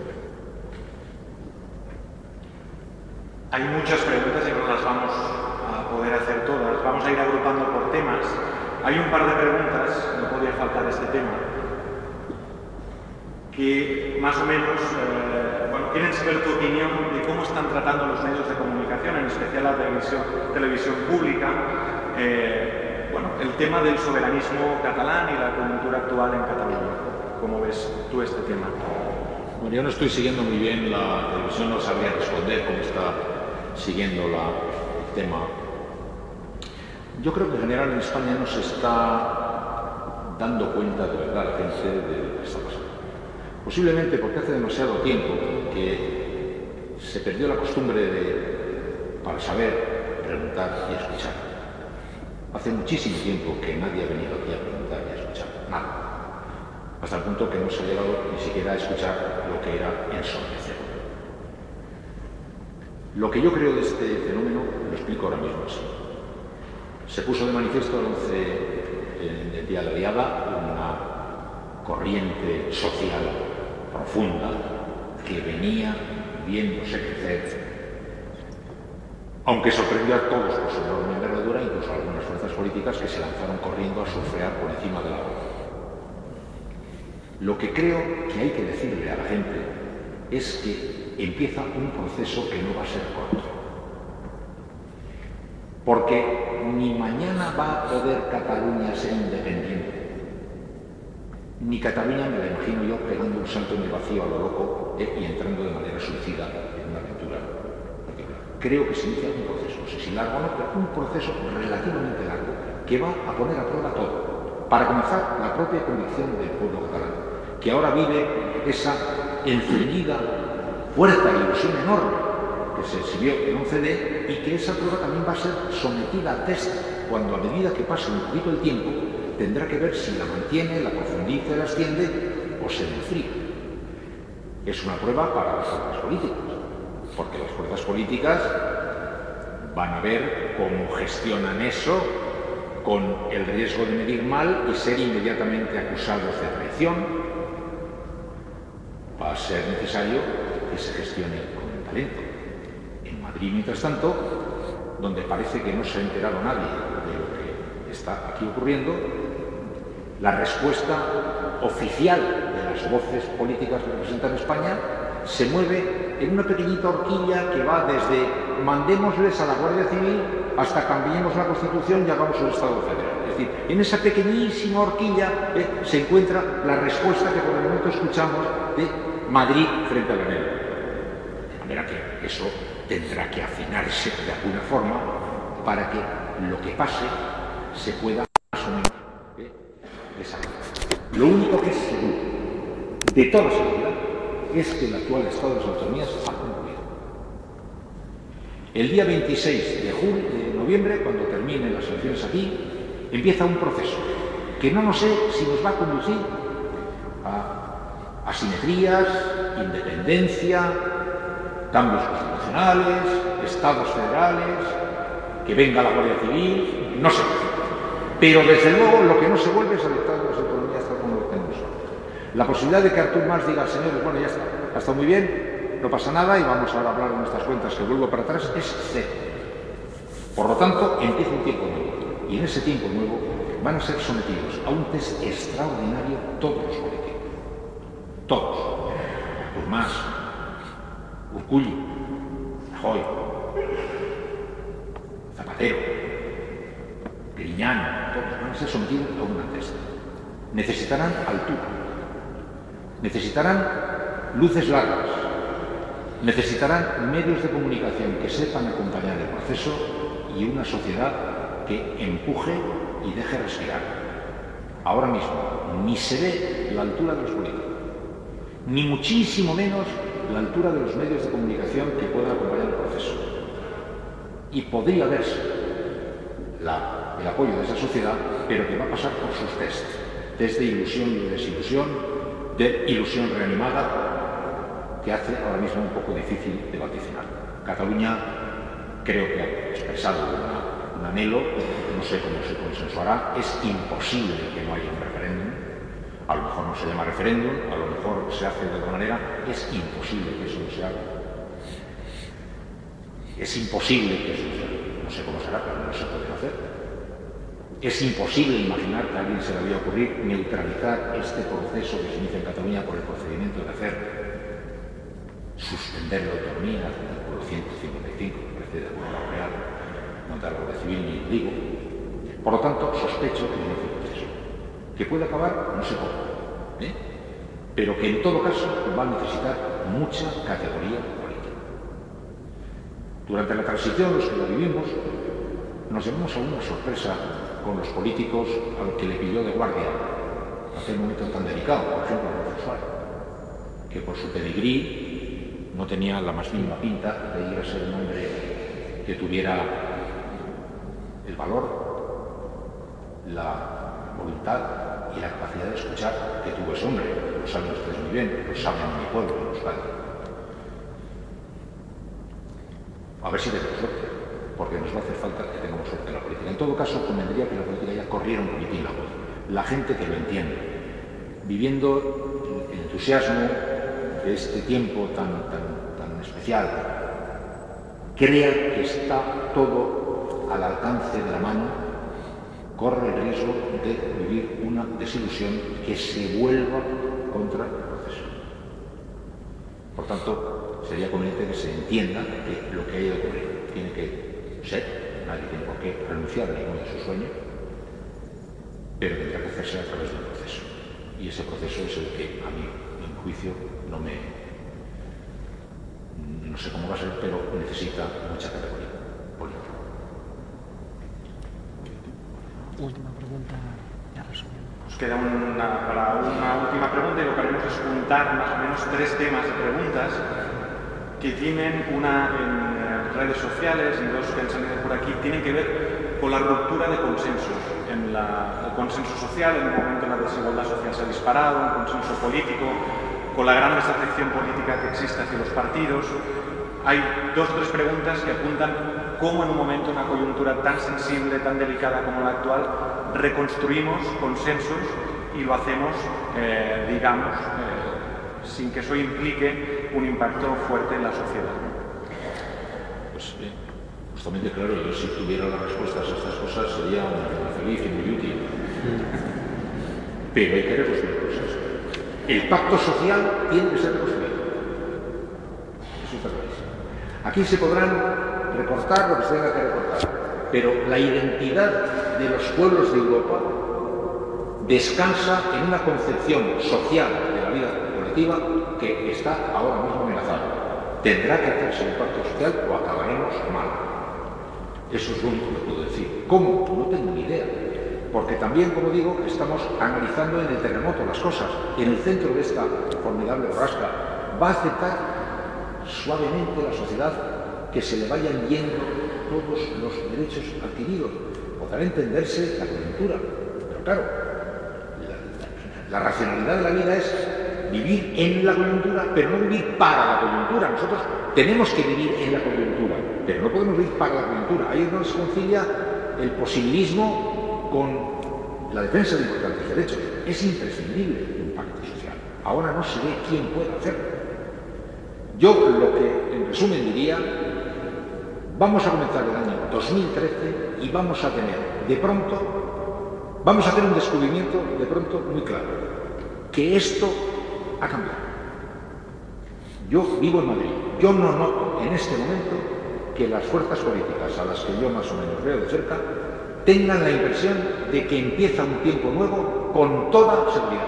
Hay muchas preguntas y no las vamos a poder hacer todas. Vamos a ir agrupando por temas. Hay un par de preguntas, no podía faltar este tema, que más o menos, eh, bueno, quieren saber tu opinión de cómo están tratando los medios de comunicación, en especial la televisión, televisión pública, eh, bueno, el tema del soberanismo catalán y la coyuntura actual en Cataluña. ¿Cómo ves tú este tema? Bueno, yo no estoy siguiendo muy bien la televisión, no sabría responder cómo está siguiendo la, el tema. Yo creo que en general en España no se está dando cuenta de verdad la gente de lo que está pasando. Posiblemente porque hace demasiado tiempo que se perdió la costumbre de, para saber, preguntar y escuchar. Hace muchísimo tiempo que nadie ha venido aquí a preguntar y a escuchar, nada. Hasta el punto que no se ha llegado ni siquiera a escuchar lo que era ensombrecer. Lo que yo creo de este fenómeno lo explico ahora mismo así. Se puso de manifiesto el once del día de la Diada una corriente social profunda que venía viéndose crecer, aunque sorprendió a todos por su enorme envergadura, incluso a algunas fuerzas políticas que se lanzaron corriendo a surfear por encima de la ola. Lo que creo que hay que decirle a la gente es que empieza un proceso que no va a ser corto. Porque ni mañana va a poder Cataluña ser independiente, ni Cataluña, me la imagino yo, pegando un salto en el vacío a lo loco eh, y entrando de manera suicida en una aventura particular. Creo que se inicia un proceso, no sé si largo o no, pero un proceso relativamente largo que va a poner a prueba todo. Para comenzar, la propia convicción del pueblo catalán, que ahora vive esa encendida, fuerte ilusión enorme que se exhibió en once de, y que esa prueba también va a ser sometida a test cuando, a medida que pase un poquito el tiempo, tendrá que ver si la mantiene, la profundiza y la extiende o se desfría. Es una prueba para las fuerzas políticas, porque las fuerzas políticas van a ver cómo gestionan eso con el riesgo de medir mal y ser inmediatamente acusados de traición. Va a ser necesario que se gestione con talento. En Madrid, mientras tanto, donde parece que no se ha enterado nadie de lo que está aquí ocurriendo, la respuesta oficial de las voces políticas que representan España se mueve en una pequeñita horquilla que va desde mandémosles a la Guardia Civil hasta cambiemos la Constitución y hagamos un Estado federal. Es decir, en esa pequeñísima horquilla eh, se encuentra la respuesta que por el momento escuchamos de Madrid frente a la Unión. De manera que eso tendrá que afinarse de alguna forma para que lo que pase se pueda más o menos eh, desarrollar. Lo único que es seguro, de toda seguridad, es que el actual estado de las autonomías ha concluido. El día veintiséis de, julio, de noviembre, cuando terminen las elecciones aquí, empieza un proceso que no, no sé si nos va a conducir a asimetrías, independencia, cambios constitucionales, estados federales, que venga la Guardia Civil, no sé. Pero desde luego lo que no se vuelve es al estado de las autonomías tal como lo tenemos ahora. La posibilidad de que Artur Mas diga al señor, bueno, ya está, ha estado muy bien, no pasa nada y vamos ahora a hablar de nuestras cuentas que vuelvo para atrás, es cero. Por lo tanto, empieza un tiempo nuevo. Y en ese tiempo nuevo van a ser sometidos a un test extraordinario todos los políticos. Todos. Artur Mas, Urkullu, Rajoy, Zapatero, Griñán, todos van a ser sometidos a una test. Necesitarán altura, necesitarán luces largas, necesitarán medios de comunicación que sepan acompañar el proceso y una sociedad que empuje y deje respirar. Ahora mismo ni se ve la altura de los políticos, ni muchísimo menos la altura de los medios de comunicación que puedan acompañar el proceso. Y podría verse la, el apoyo de esa sociedad, pero que va a pasar por sus tests, test de ilusión y de desilusión, de ilusión reanimada, que hace ahora mismo un poco difícil de vaticinar. Cataluña creo que ha expresado una, un anhelo, no sé cómo se consensuará, es imposible que no haya un referéndum. A lo mejor no se llama referéndum, a lo mejor se hace de otra manera, es imposible que eso no se haga. Es imposible que eso no se haga. No sé cómo será, pero no se puede hacer. Es imposible imaginar que a alguien se le vaya a ocurrir neutralizar este proceso que se inicia en Cataluña por el procedimiento de hacer suspender la autonomía, el artículo ciento cincuenta y cinco, me parece de acuerdo real, montar la Guardia Civil, ni lo digo. Por lo tanto, sospecho que inicie un proceso, que puede acabar no sé cómo, ¿eh? pero que en todo caso va a necesitar mucha categoría política. Durante la transición, los que la vivimos, nos llevamos a una sorpresa con los políticos a los que le pilló de guardia aquel momento tan delicado, por ejemplo, el procesual, que por su pedigrí no tenía la más mínima pinta de ir a ser un hombre que tuviera el valor, la voluntad y la capacidad de escuchar que tuvo ese hombre. Lo saben ustedes muy bien, lo saben en mi pueblo, en Euskadi. A ver si tenemos suerte, porque nos va a hacer falta que tengamos suerte en la política. En todo caso, convendría que la política ya corriera un poquitín la voz. La gente que lo entiende, viviendo el entusiasmo de este tiempo tan, tan, tan especial, crea que está todo al alcance de la mano, corre el riesgo de vivir una desilusión que se vuelva contra el proceso. Por tanto, sería conveniente que se entienda que lo que haya de ocurrir tiene que ser, nadie tiene por qué renunciar a ninguno de sus sueños, pero tendrá que hacerse a través de un proceso. Y ese proceso es el que, a mi, en mi juicio, no me... no sé cómo va a ser, pero necesita mucha categoría política. Última pregunta, ya resumiendo. Nos queda una, para una última pregunta, y lo que haremos es juntar más o menos tres temas de preguntas que tienen una en redes sociales y dos que han salido por aquí, tienen que ver con la ruptura de consensos. En la, el consenso social, en un momento en la desigualdad social se ha disparado, un consenso político, con la gran desafección política que existe hacia los partidos. Hay dos o tres preguntas que apuntan cómo en un momento, en una coyuntura tan sensible, tan delicada como la actual, reconstruimos consensos y lo hacemos, eh, digamos, eh, sin que eso implique un impacto fuerte en la sociedad. Pues bien, justamente claro, yo si tuviera las respuestas a estas cosas sería muy feliz y muy útil. Pero hay que reconstruir cosas. El pacto social tiene que ser reconstruido. Eso está clarísimo. Aquí se podrán recortar lo que se tenga que recortar, pero la identidad de los pueblos de Europa descansa en una concepción social de la vida colectiva que está ahora mismo amenazada. Tendrá que hacerse un pacto social o acabaremos mal. Eso es lo único que puedo decir. ¿Cómo? No tengo ni idea. Porque también, como digo, estamos analizando en el terremoto las cosas. En el centro de esta formidable borrasca, ¿va a aceptar suavemente la sociedad que se le vayan yendo todos los derechos adquiridos? Podrá entenderse la coyuntura, pero claro, la, la, la racionalidad de la vida es vivir en la coyuntura, pero no vivir para la coyuntura. Nosotros tenemos que vivir en la coyuntura, pero no podemos vivir para la coyuntura. Ahí no se concilia el posibilismo con la defensa de importantes derechos. Es imprescindible un pacto social. Ahora no se ve quién puede hacerlo. Yo lo que, en resumen, diría, vamos a comenzar el año dos mil trece y vamos a tener, de pronto, vamos a hacer un descubrimiento, de pronto, muy claro, que esto ha cambiado. Yo vivo en Madrid. Yo no noto en este momento que las fuerzas políticas a las que yo más o menos veo de cerca tengan la impresión de que empieza un tiempo nuevo con toda seguridad.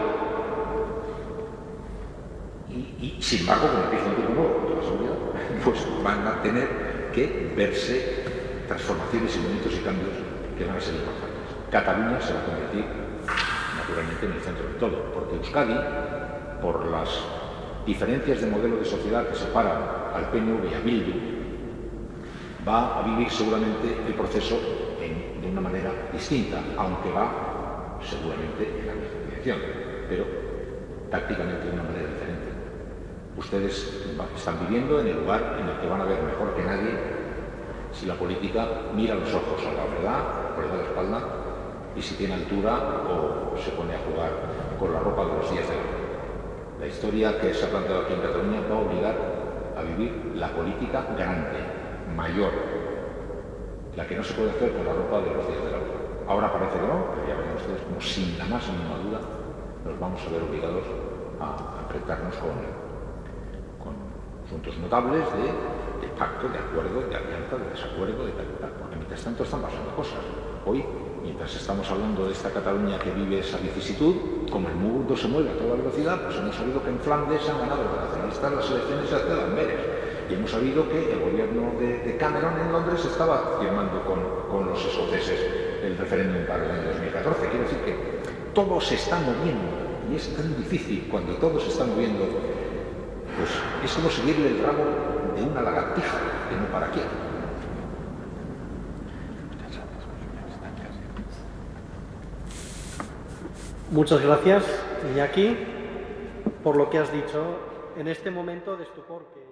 Y, y sin embargo, cuando empieza un tiempo nuevo con toda seguridad, pues van a tener que verse transformaciones y movimientos y cambios que van a ser importantes. Cataluña se va a convertir, naturalmente, en el centro de todo, porque Euskadi, por las diferencias de modelo de sociedad que separan al P N V y a Bildu, va a vivir seguramente el proceso en, de una manera distinta, aunque va seguramente en la misma dirección, pero tácticamente de una manera diferente. Ustedes están viviendo en el lugar en el que van a ver mejor que nadie si la política mira los ojos a la verdad, por la espalda, y si tiene altura o se pone a jugar con la ropa de los días de la vida. La historia que se ha planteado aquí en Cataluña va a obligar a vivir la política grande, mayor, la que no se puede hacer con la ropa de los días de la vida. Ahora parece que no, pero ya ven ustedes como sin la más mínima duda nos vamos a ver obligados a enfrentarnos con, con asuntos notables de, de pacto, de acuerdo, de alianza, de desacuerdo, de tal y tal, porque mientras tanto están pasando cosas. Hoy, mientras estamos hablando de esta Cataluña que vive esa vicisitud, como el mundo se mueve a toda velocidad, pues hemos sabido que en Flandes han ganado los nacionalistas las elecciones hace Amberes. Y hemos sabido que el gobierno de, de Cameron en Londres estaba firmando con, con los escoceses el referéndum para el año dos mil catorce. Quiero decir que todo se está moviendo y es tan difícil cuando todo se está moviendo, pues es como seguirle el rabo de una lagartija que no para quién. Muchas gracias, Iñaki, por lo que has dicho en este momento de estupor que...